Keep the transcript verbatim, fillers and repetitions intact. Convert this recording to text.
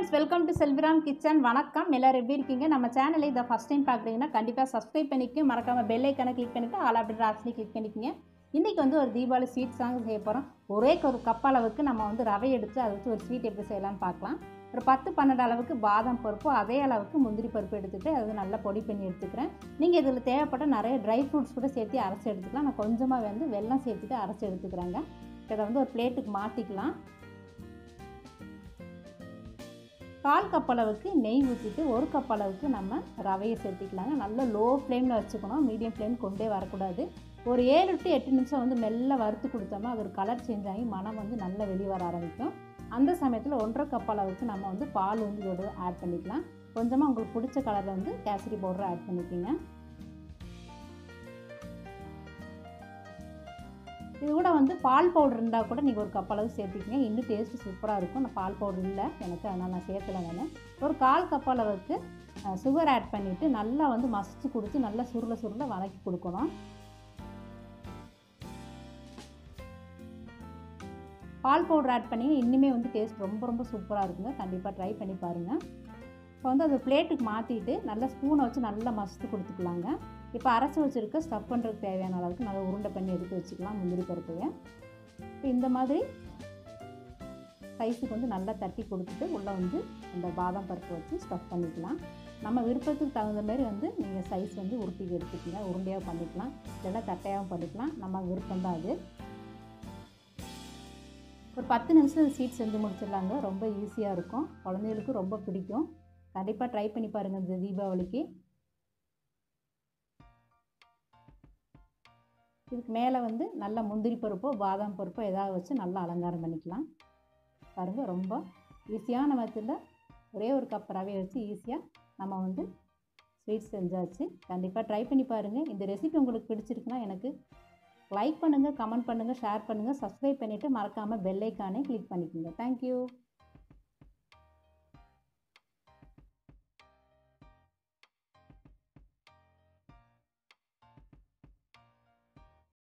Friends, welcome to Selviram kitchen. வணக்கம். எல்லாரும் எப்படி இருக்கீங்க? நம்ம சேனலை இதை ஃபஸ்ட் டைம் பார்க்குறீங்கன்னா கண்டிப்பாக சப்ஸ்கிரைப் பண்ணிக்க, மறக்காமல் பெல் ஐக்கானை கிளிக் பண்ணிவிட்டு ஆல் அப்படின்ற ஆப்ஷனை கிளிக் பண்ணிக்கோங்க. இன்றைக்கி வந்து ஒரு தீபாவளி ஸ்வீட் தாங்க செய்ய போகிறோம். ஒரே ஒரு கப் அளவுக்கு நம்ம வந்து ரவை எடுத்து அதை வச்சு ஒரு ஸ்வீட் எப்படி செய்யலாம்னு பார்க்கலாம். ஒரு பத்து பன்னெண்டு அளவுக்கு பாதாம் பருப்பு, அதே அளவுக்கு முந்திரி பருப்பு எடுத்துகிட்டு அது நல்லா பொடி பண்ணி எடுத்துக்கிறேன். நீங்கள் இதில் தேவைப்பட்ட நிறைய ட்ரை ஃப்ரூட்ஸ் கூட சேர்த்து அரைச்சி எடுத்துக்கலாம். நான் கொஞ்சமாக வந்து வெல்லம் சேர்த்துட்டு அரைச்சி எடுத்துக்கிறேங்க. இதை வந்து ஒரு பிளேட்டுக்கு மாற்றிக்கலாம். கால் கப் அளவுக்கு நெய் ஊற்றிட்டு ஒரு கப் அளவுக்கு நம்ம ரவையை சேர்த்திக்கலாங்க. நல்லா லோ ஃப்ளேமில் வச்சுக்கணும், மீடியம் ஃப்ளேம் கொண்டே வரக்கூடாது. ஒரு ஏழு டு எட்டு நிமிஷம் வந்து மெல்ல வறுத்து கொடுத்தோம்னா அது ஒரு கலர் சேஞ்ச் ஆகி மனம் வந்து நல்லா வெளியே வர ஆரம்பிக்கும். அந்த சமயத்தில் ஒன்றரை கப் அளவுக்கு நம்ம வந்து பால் வந்து இதோட ஆட் பண்ணிக்கலாம். கொஞ்சமாக உங்களுக்கு பிடிச்ச கலரில் வந்து கேசரி பவுடரை ஆட் பண்ணிக்கோங்க. இது கூட வந்து பால் பவுடர் இருந்தால் கூட நீங்கள் ஒரு கப் அளவு சேர்த்துக்கிங்க, இன்னும் டேஸ்ட்டு சூப்பராக இருக்கும். நான் பால் பவுடர் இல்லை எனக்கு, அதனால் நான் சேர்த்துல வேணும். ஒரு கால் கப் அளவுக்கு சுகர் ஆட் பண்ணிவிட்டு நல்லா வந்து மசிச்சு கொடுத்து நல்லா சுருள சுருள வதக்கி கொடுக்கணும். பால் பவுடர் ஆட் பண்ணி இன்னுமே வந்து டேஸ்ட் ரொம்ப ரொம்ப சூப்பராக இருக்குங்க. கண்டிப்பாக ட்ரை பண்ணி பாருங்கள். இப்போ வந்து அது பிளேட்டுக்கு மாற்றிட்டு நல்லா ஸ்பூனை வச்சு நல்லா மசித்து கொடுத்துக்கலாங்க. இப்போ அரைச்சி வச்சுருக்க ஸ்டஃப் பண்ணுறதுக்கு தேவையான அளவுக்கு நல்லா உருண்டை பண்ணி எடுத்து வச்சுக்கலாம் முந்திரி பருப்பையை. இப்போ இந்த மாதிரி சைஸுக்கு வந்து நல்லா தட்டி கொடுத்துட்டு உள்ளே வந்து அந்த பாதாம் பருப்பை வச்சு ஸ்டஃப் பண்ணிக்கலாம். நம்ம விருப்பத்துக்கு தகுந்த மாதிரி வந்து நீங்கள் சைஸ் வந்து உருட்டி எடுத்துக்கலாம். உருண்டையாக பண்ணிக்கலாம், இல்லைன்னா தட்டையாகவும் பண்ணிக்கலாம், நம்ம விருப்பம் தான் அது. ஒரு பத்து நிமிஷம் ஸ்வீட் செஞ்சு முடிச்சிடலாங்க. ரொம்ப ஈஸியாக இருக்கும், குழந்தைகளுக்கும் ரொம்ப பிடிக்கும். கண்டிப்பாக ட்ரை பண்ணி பாருங்கள் இந்த தீபாவளிக்கு. இதுக்கு மேலே வந்து நல்லா முந்திரி பருப்போ பாதாம் பருப்போ ஏதாவது வச்சு நல்லா அலங்காரம் பண்ணிக்கலாம். பாருங்கள், ரொம்ப ஈஸியான மெத்தடில் ஒரே ஒரு கப் ரவையை வச்சு ஈஸியாக நம்ம வந்து ஸ்வீட் செஞ்சாச்சு. கண்டிப்பாக ட்ரை பண்ணி பாருங்கள். இந்த ரெசிபி உங்களுக்கு பிடிச்சிருக்குன்னா எனக்கு லைக் பண்ணுங்கள், கமெண்ட் பண்ணுங்கள், ஷேர் பண்ணுங்கள், சப்ஸ்கிரைப் பண்ணிவிட்டு மறக்காமல் பெல் ஐக்கானே கிளிக் பண்ணிக்கோங்க. தேங்க்யூ.